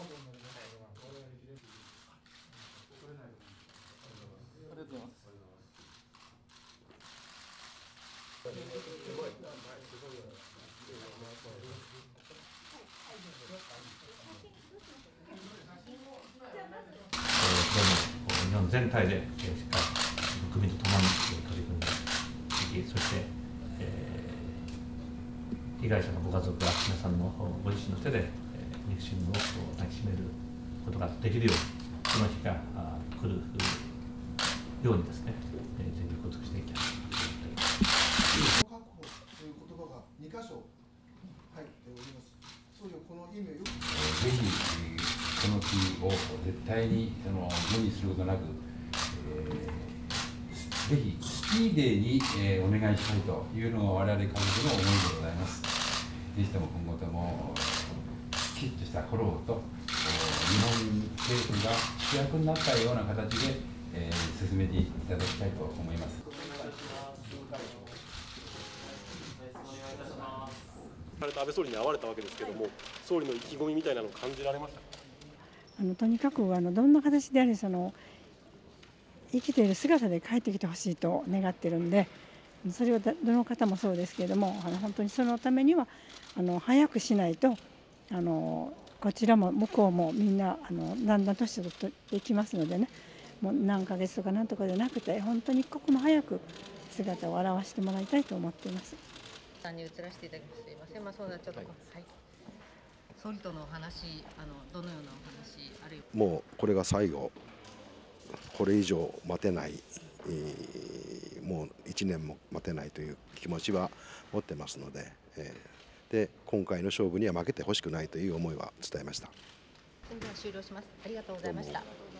日本全体でしっかり国とともに取り組んでいき、そして、被害者のご家族や皆さんのご自身の手で肉親を抱きしめることができるように、その日が来るようにですね、全力を尽くしていきたいと思っております。 確保という言葉が2箇所入っております。総理はこの意味をよくぜひこの日を絶対に無にすることなく、ぜひスピーディーにお願いしたいというのが我々家族の思いでございます。ぜひとも今後ともきちっとしたフォローと日本政府が主役になったような形で、進めていただきたいと思います。 安倍総理に会われたわけですけれども、総理の意気込みみたいなのを感じられましたか？ とにかくどんな形であれ生きている姿で帰ってきてほしいと願ってるんで、それはどの方もそうですけれども、本当にそのためには早くしないとこちらも向こうもみんなだんだん年を取っていきますのでね、もう何ヶ月とか何とかじゃなくて、本当に一刻も早く姿を現してもらいたいと思っています。 に移らせていただきます。すいません。そうなっちゃった。はい。総理とのお話、どのようなお話、あるいはもうこれが最後、これ以上待てない、もう1年も待てないという気持ちは持ってますので、で今回の勝負には負けてほしくないという思いは伝えました。 それでは終了します。ありがとうございました。